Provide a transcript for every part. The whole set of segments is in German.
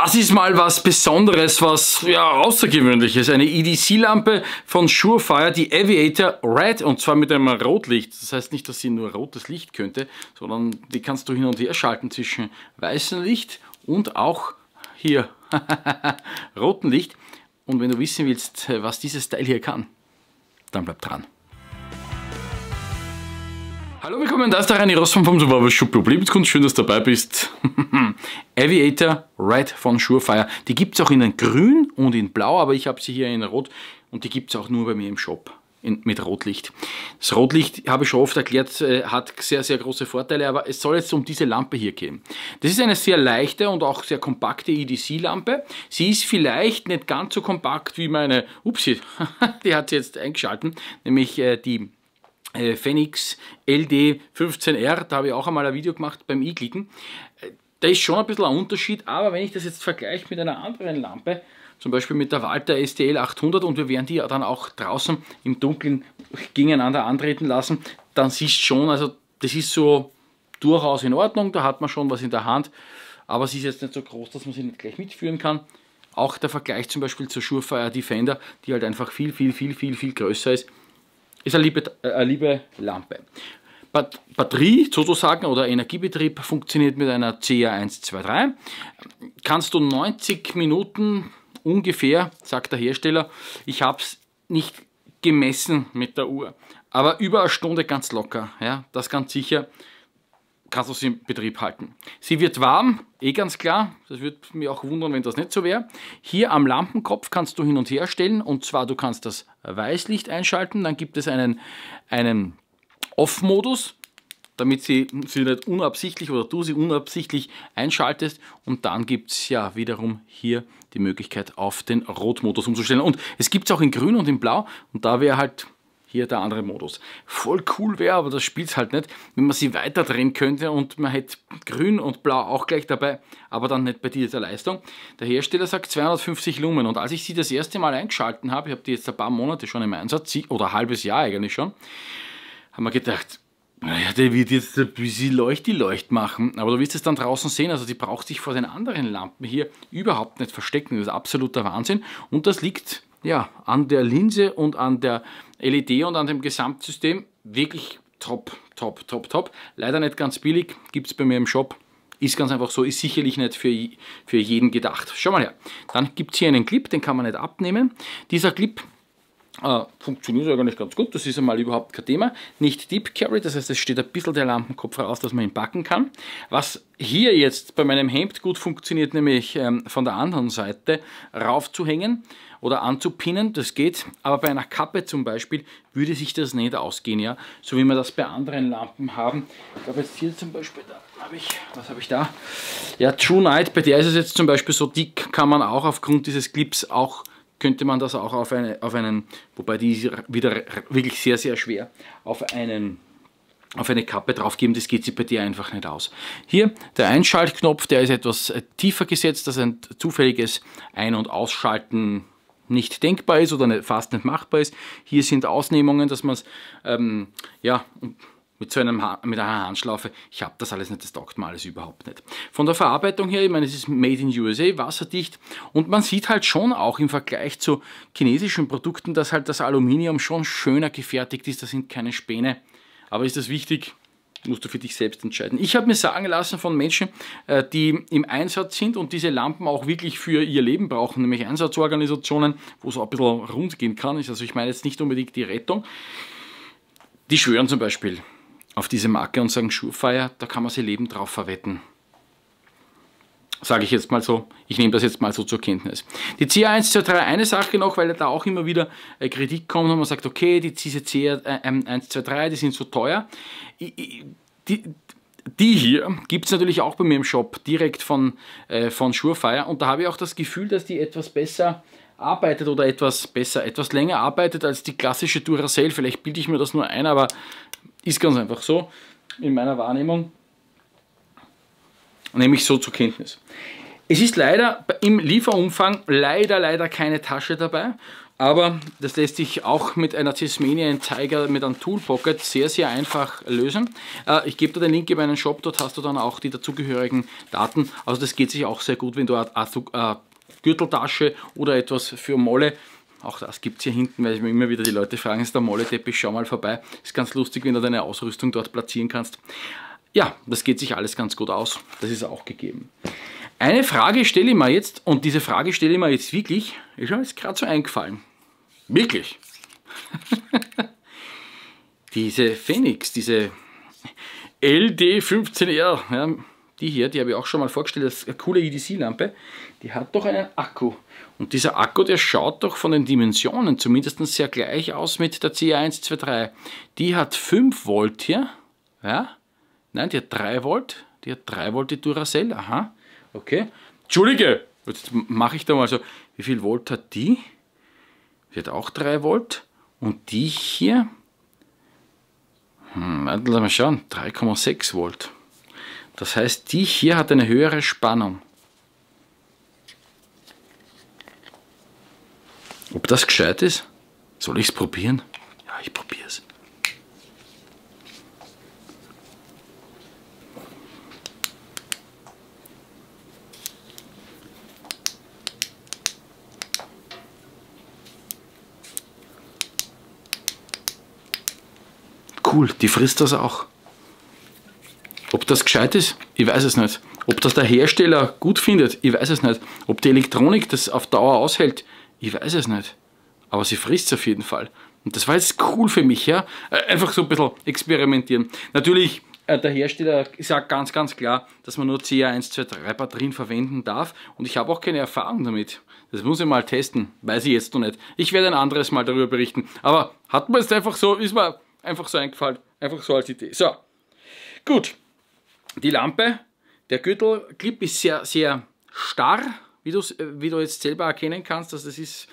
Das ist mal was Besonderes, was ja außergewöhnliches. Eine EDC-Lampe von Surefire, die Aviator Red, und zwar mit einem Rotlicht. Das heißt nicht, dass sie nur rotes Licht könnte, sondern die kannst du hin und her schalten zwischen weißem Licht und auch hier rotem Licht. Und wenn du wissen willst, was dieses Teil hier kann, dann bleib dran. Hallo, willkommen, da ist der Reini Rossmann vom Survival Shop Lebenskunst. Schön, dass du dabei bist. Aviator Red von Surefire. Die gibt es auch in grün und in blau, aber ich habe sie hier in rot und die gibt es auch nur bei mir im Shop mit Rotlicht. Das Rotlicht, habe ich schon oft erklärt, hat sehr, sehr große Vorteile, aber es soll jetzt um diese Lampe hier gehen. Das ist eine sehr leichte und auch sehr kompakte EDC-Lampe. Sie ist vielleicht nicht ganz so kompakt wie meine, upsie, die hat sie jetzt eingeschalten, nämlich die Phoenix LD15R, da habe ich auch einmal ein Video gemacht beim i-Klicken. Da ist schon ein bisschen ein Unterschied, aber wenn ich das jetzt vergleiche mit einer anderen Lampe, zum Beispiel mit der Walter STL 800, und wir werden die dann auch draußen im Dunkeln gegeneinander antreten lassen, dann siehst du schon, also das ist so durchaus in Ordnung, da hat man schon was in der Hand, aber sie ist jetzt nicht so groß, dass man sie nicht gleich mitführen kann. Auch der Vergleich zum Beispiel zur Surefire Defender, die halt einfach viel größer ist eine liebe Lampe. Batterie sozusagen oder Energiebetrieb funktioniert mit einer CA123. Kannst du 90 Minuten ungefähr, sagt der Hersteller, ich habe es nicht gemessen mit der Uhr, aber über eine Stunde ganz locker, ja, das ganz sicher, kannst du sie in Betrieb halten. Sie wird warm, ganz klar, das würde mich auch wundern, wenn das nicht so wäre. Hier am Lampenkopf kannst du hin und her stellen, und zwar du kannst das Weißlicht einschalten, dann gibt es einen Off-Modus, damit sie nicht unabsichtlich oder du sie unabsichtlich einschaltest, und dann gibt es ja wiederum hier die Möglichkeit auf den Rotmodus umzustellen, und es gibt es auch in grün und in blau, und da wäre halt hier der andere Modus. Voll cool wäre, aber das spielt es halt nicht, wenn man sie weiter drehen könnte und man hätte grün und blau auch gleich dabei, aber dann nicht bei dieser Leistung. Der Hersteller sagt 250 Lumen, und als ich sie das erste Mal eingeschalten habe, ich habe die jetzt ein paar Monate schon im Einsatz, oder ein halbes Jahr eigentlich schon, haben wir gedacht, naja, der wird jetzt ein bisschen Leucht machen, aber du wirst es dann draußen sehen, also die braucht sich vor den anderen Lampen hier überhaupt nicht verstecken, das ist absoluter Wahnsinn, und das liegt ja an der Linse und an der LED und an dem Gesamtsystem wirklich top. Leider nicht ganz billig, gibt es bei mir im Shop, ist ganz einfach so, ist sicherlich nicht für jeden gedacht. Schau mal her, dann gibt es hier einen Clip, den kann man nicht abnehmen. Dieser Clip funktioniert eigentlich ganz gut, das ist einmal überhaupt kein Thema. Nicht Deep Carry, das heißt, es steht ein bisschen der Lampenkopf raus, dass man ihn packen kann. Was hier jetzt bei meinem Hemd gut funktioniert, nämlich von der anderen Seite raufzuhängen oder anzupinnen, das geht, aber bei einer Kappe zum Beispiel würde sich das nicht ausgehen, ja, so wie wir das bei anderen Lampen haben. Ich glaube jetzt hier zum Beispiel, da habe ich, was habe ich da? Ja, True Night, bei der ist es jetzt zum Beispiel so dick, kann man auch aufgrund dieses Clips auch, könnte man das auch auf einen, wobei die ist wieder wirklich sehr, sehr schwer, auf eine Kappe drauf geben, das geht sich bei dir einfach nicht aus. Hier der Einschaltknopf, der ist etwas tiefer gesetzt, dass ein zufälliges Ein- und Ausschalten nicht denkbar ist oder fast nicht machbar ist. Hier sind Ausnehmungen, dass man es ja, mit einer Handschlaufe, ich habe das alles nicht, das taugt mir alles überhaupt nicht. Von der Verarbeitung her, ich meine, es ist Made in USA, wasserdicht, und man sieht halt schon auch im Vergleich zu chinesischen Produkten, dass halt das Aluminium schon schöner gefertigt ist, da sind keine Späne. Aber ist das wichtig? Musst du für dich selbst entscheiden. Ich habe mir sagen lassen von Menschen, die im Einsatz sind und diese Lampen auch wirklich für ihr Leben brauchen, nämlich Einsatzorganisationen, wo es auch ein bisschen rund gehen kann. Also ich meine jetzt nicht unbedingt die Rettung. Die schwören zum Beispiel auf diese Marke und sagen, Surefire, da kann man sein Leben drauf verwetten. Sage ich jetzt mal so, ich nehme das jetzt mal so zur Kenntnis. Die CA123, eine Sache noch, weil da auch immer wieder Kritik kommt und man sagt, okay, diese CA123, die sind so teuer. Die hier gibt es natürlich auch bei mir im Shop, direkt von Surefire, und da habe ich auch das Gefühl, dass die etwas besser arbeitet oder etwas länger arbeitet als die klassische Duracell. Vielleicht bilde ich mir das nur ein, aber ist ganz einfach so in meiner Wahrnehmung. Nehme ich so zur Kenntnis. Es ist leider im Lieferumfang leider keine Tasche dabei. Aber das lässt sich auch mit einer Tasmanian Tiger mit einem Tool Pocket sehr, sehr einfach lösen. Ich gebe dir den Link in meinen Shop, dort hast du dann auch die dazugehörigen Daten. Also das geht sich auch sehr gut, wenn du eine Gürteltasche oder etwas für Molle, auch das gibt es hier hinten, weil ich mir immer wieder die Leute fragen, ist der Molle-Teppich, schau mal vorbei. Ist ganz lustig, wenn du deine Ausrüstung dort platzieren kannst. Ja, das geht sich alles ganz gut aus. Das ist auch gegeben. Eine Frage stelle ich mir jetzt, und diese Frage stelle ich mir jetzt wirklich, ist mir jetzt gerade so eingefallen. Wirklich. Diese Phoenix, diese LD15R, ja, die hier, die habe ich auch schon mal vorgestellt, das ist eine coole EDC-Lampe, die hat doch einen Akku. Und dieser Akku, der schaut doch von den Dimensionen zumindest sehr gleich aus mit der CA123. Die hat 5 Volt hier, ja, nein, die hat 3 Volt, die hat 3 Volt die Duracell, aha, okay. Entschuldige, jetzt mache ich da mal so, wie viel Volt hat die? Die hat auch 3 Volt und die hier, lass mal schauen, 3,6 Volt. Das heißt, die hier hat eine höhere Spannung. Ob das gescheit ist? Soll ich es probieren? Ja, ich probiere es. Cool, die frisst das auch. Ob das gescheit ist? Ich weiß es nicht. Ob das der Hersteller gut findet? Ich weiß es nicht. Ob die Elektronik das auf Dauer aushält? Ich weiß es nicht. Aber sie frisst es auf jeden Fall. Und das war jetzt cool für mich, ja. Einfach so ein bisschen experimentieren. Natürlich, der Hersteller sagt ganz, ganz klar, dass man nur CA123 Batterien verwenden darf. Und ich habe auch keine Erfahrung damit. Das muss ich mal testen. Weiß ich jetzt noch nicht. Ich werde ein anderes Mal darüber berichten. Aber hat man es einfach so, ist mir einfach so eingefallen. Einfach so als Idee. So, gut. Die Lampe, der Gürtelclip ist sehr, sehr starr, wie du jetzt selber erkennen kannst. Also das ist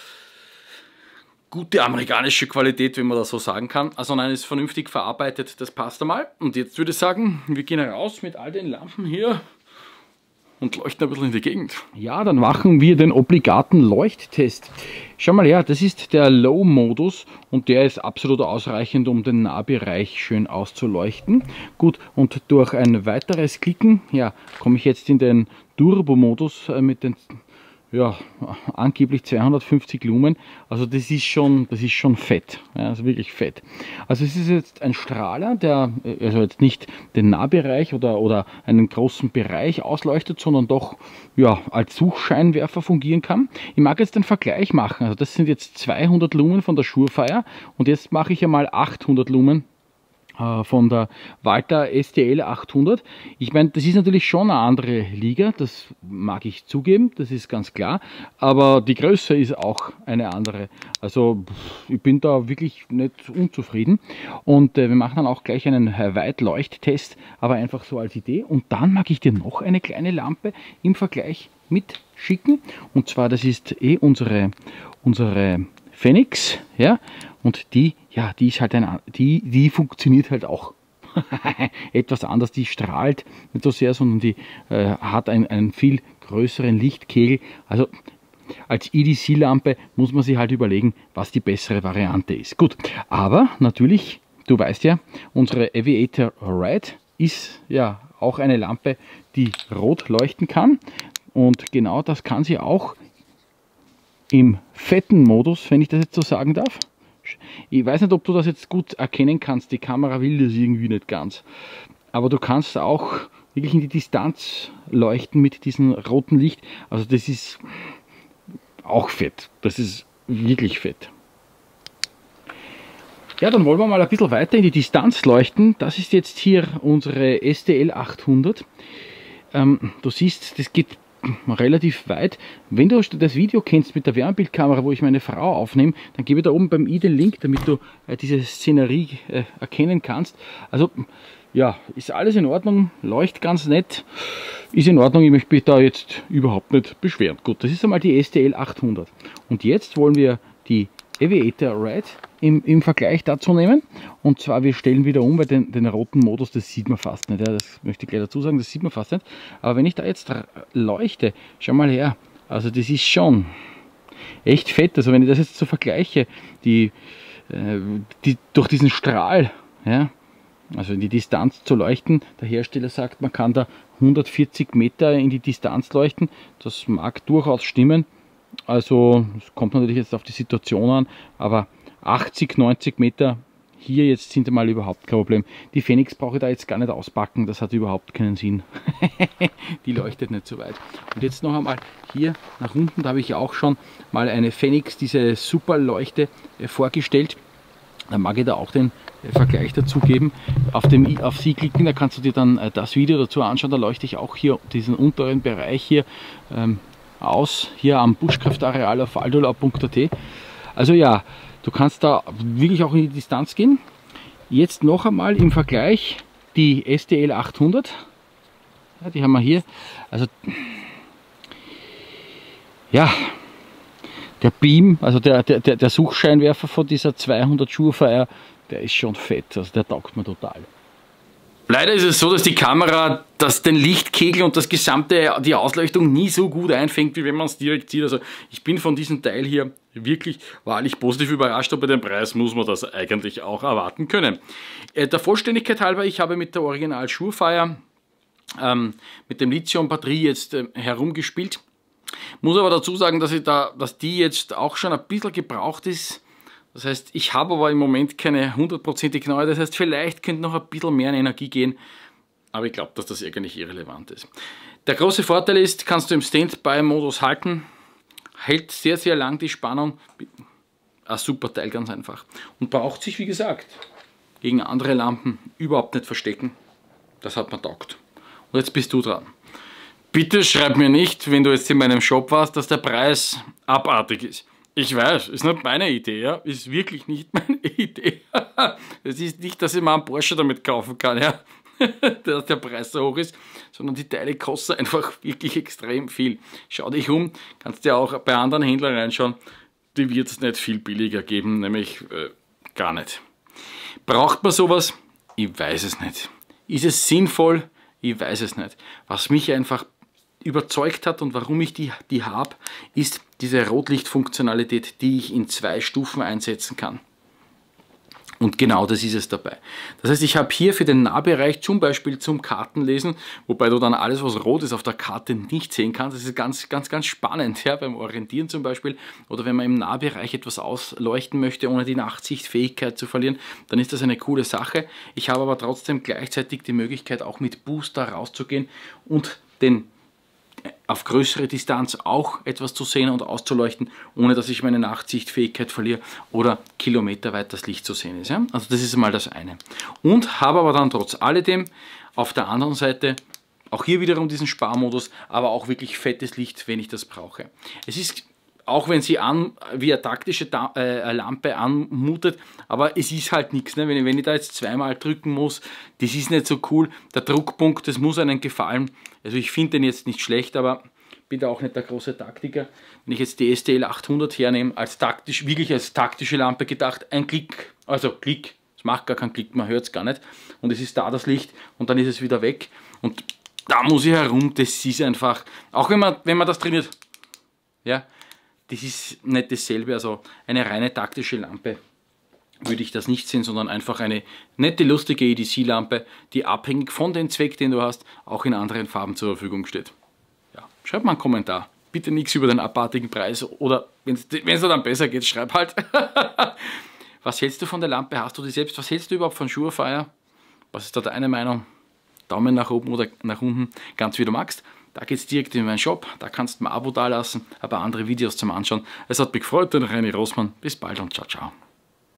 gute amerikanische Qualität, wenn man das so sagen kann. Also nein, ist vernünftig verarbeitet, das passt einmal. Und jetzt würde ich sagen, wir gehen raus mit all den Lampen hier und leuchten ein bisschen in die Gegend. Ja, dann machen wir den obligaten Leuchttest. Schau mal her, das ist der Low-Modus und der ist absolut ausreichend, um den Nahbereich schön auszuleuchten. Gut, und durch ein weiteres Klicken, ja, komme ich jetzt in den Turbo-Modus mit den, ja, angeblich 250 Lumen. Also das ist schon fett, ja, also wirklich fett. Also es ist jetzt ein Strahler, der also jetzt nicht den Nahbereich oder einen großen Bereich ausleuchtet, sondern doch, ja, als Suchscheinwerfer fungieren kann. Ich mag jetzt den Vergleich machen. Also das sind jetzt 200 Lumen von der Surefire und jetzt mache ich einmal 800 Lumen von der Walter STL 800. Ich meine, das ist natürlich schon eine andere Liga, das mag ich zugeben, das ist ganz klar, aber die Größe ist auch eine andere. Also ich bin da wirklich nicht unzufrieden und wir machen dann auch gleich einen Weitleuchttest, aber einfach so als Idee. Und dann mag ich dir noch eine kleine Lampe im Vergleich mitschicken, und zwar das ist unsere Phoenix, ja, und die ist halt die funktioniert halt auch etwas anders, die strahlt nicht so sehr, sondern die hat einen viel größeren Lichtkegel. Also als EDC-Lampe muss man sich halt überlegen, was die bessere Variante ist. Gut, aber natürlich, du weißt ja, unsere Aviator Red ist ja auch eine Lampe, die rot leuchten kann, und genau das kann sie auch im fetten Modus, wenn ich das jetzt so sagen darf. Ich weiß nicht, ob du das jetzt gut erkennen kannst, die Kamera will das irgendwie nicht ganz. Aber du kannst auch wirklich in die Distanz leuchten mit diesem roten Licht. Also das ist auch fett. Das ist wirklich fett. Ja, dann wollen wir mal ein bisschen weiter in die Distanz leuchten. Das ist jetzt hier unsere STL 800. Du siehst, das geht relativ weit. Wenn du das Video kennst mit der Wärmebildkamera, wo ich meine Frau aufnehme, dann gebe da oben beim i den Link, damit du diese Szenerie erkennen kannst. Also ja, ist alles in Ordnung, leuchtet ganz nett, ist in Ordnung, ich möchte mich da jetzt überhaupt nicht beschweren. Gut, das ist einmal die STL 800. Und jetzt wollen wir die Aviator Red im Vergleich dazu nehmen. Und zwar, wir stellen wieder um, weil den roten Modus, das sieht man fast nicht. Ja, das möchte ich gleich dazu sagen, das sieht man fast nicht. Aber wenn ich da jetzt leuchte, schau mal her, also das ist schon echt fett. Also wenn ich das jetzt so vergleiche, die durch diesen Strahl, ja, also in die Distanz zu leuchten, der Hersteller sagt, man kann da 140 Meter in die Distanz leuchten. Das mag durchaus stimmen. Also es kommt natürlich jetzt auf die Situation an, aber 80, 90 Meter hier jetzt sind einmal überhaupt kein Problem. Die Phoenix brauche ich da jetzt gar nicht auspacken, das hat überhaupt keinen Sinn. Die leuchtet nicht so weit. Und jetzt noch einmal hier nach unten, da habe ich ja auch schon mal eine Phoenix, diese Superleuchte vorgestellt. Da mag ich da auch den Vergleich dazu geben. Auf sie klicken, da kannst du dir dann das Video dazu anschauen. Da leuchte ich auch hier diesen unteren Bereich hier aus, hier am Buschkraftareal auf aldola.at. Also ja, du kannst da wirklich auch in die Distanz gehen. Jetzt noch einmal im Vergleich die STL 800. Ja, die haben wir hier. Also ja, der Beam, also der Suchscheinwerfer von dieser 200 Surefire, der ist schon fett. Also der taugt mir total. Leider ist es so, dass die Kamera den Lichtkegel und die Ausleuchtung nie so gut einfängt, wie wenn man es direkt sieht. Also ich bin von diesem Teil hier wirklich wahrlich positiv überrascht, aber bei dem Preis muss man das eigentlich auch erwarten können. Der Vollständigkeit halber, ich habe mit der Original Surefire mit dem Lithium-Batterie jetzt herumgespielt. Muss aber dazu sagen, dass die jetzt auch schon ein bisschen gebraucht ist. Das heißt, ich habe aber im Moment keine 100%ig neue. Das heißt, vielleicht könnte noch ein bisschen mehr Energie gehen. Aber ich glaube, dass das eigentlich irrelevant ist. Der große Vorteil ist, kannst du im Standby-Modus halten. Hält sehr, sehr lang die Spannung. Ein super Teil, ganz einfach. Und braucht sich, wie gesagt, gegen andere Lampen überhaupt nicht verstecken. Das hat mir taugt. Und jetzt bist du dran. Bitte schreib mir nicht, wenn du jetzt in meinem Shop warst, dass der Preis abartig ist. Ich weiß, ist nicht meine Idee, ja? Ist wirklich nicht meine Idee. Es ist nicht, dass ich mal einen Porsche damit kaufen kann, ja? Dass der Preis so hoch ist, sondern die Teile kosten einfach wirklich extrem viel. Schau dich um, kannst dir auch bei anderen Händlern reinschauen, die wird es nicht viel billiger geben, nämlich gar nicht. Braucht man sowas? Ich weiß es nicht. Ist es sinnvoll? Ich weiß es nicht. Was mich einfach überzeugt hat und warum ich die habe, ist diese Rotlichtfunktionalität, die ich in 2 Stufen einsetzen kann. Und genau das ist es dabei. Das heißt, ich habe hier für den Nahbereich zum Beispiel zum Kartenlesen, wobei du dann alles, was rot ist, auf der Karte nicht sehen kannst. Das ist ganz, ganz, ganz spannend, ja, beim Orientieren zum Beispiel. Oder wenn man im Nahbereich etwas ausleuchten möchte, ohne die Nachtsichtfähigkeit zu verlieren, dann ist das eine coole Sache. Ich habe aber trotzdem gleichzeitig die Möglichkeit, auch mit Booster rauszugehen und auf größere Distanz auch etwas zu sehen und auszuleuchten, ohne dass ich meine Nachtsichtfähigkeit verliere oder kilometerweit das Licht zu sehen ist. Ja? Also das ist mal das eine. Und habe aber dann trotz alledem auf der anderen Seite auch hier wiederum diesen Sparmodus, aber auch wirklich fettes Licht, wenn ich das brauche. Es ist, auch wenn sie wie eine taktische Lampe anmutet, aber es ist halt nichts. Ne? Wenn ich da jetzt zweimal drücken muss, das ist nicht so cool. Der Druckpunkt, das muss einem gefallen. Also ich finde den jetzt nicht schlecht, aber bin da auch nicht der große Taktiker. Wenn ich jetzt die STL 800 hernehme, wirklich als taktische Lampe gedacht, ein Klick, also Klick, es macht gar keinen Klick, man hört es gar nicht. Und es ist da das Licht und dann ist es wieder weg. Und da muss ich herum, das ist einfach, auch wenn man das trainiert, ja, das ist nicht dasselbe, also eine reine taktische Lampe würde ich das nicht sehen, sondern einfach eine nette, lustige EDC-Lampe, die abhängig von dem Zweck, den du hast, auch in anderen Farben zur Verfügung steht. Ja, schreib mal einen Kommentar. Bitte nichts über den abartigen Preis oder wenn es dir dann besser geht, schreib halt. Was hältst du von der Lampe? Hast du die selbst? Was hältst du überhaupt von Surefire? Was ist da deine Meinung? Daumen nach oben oder nach unten, ganz wie du magst. Da geht es direkt in meinen Shop, da kannst du mir ein Abo dalassen, ein paar andere Videos zum Anschauen. Es hat mich gefreut, dein Reini Rossmann. Bis bald und ciao, ciao.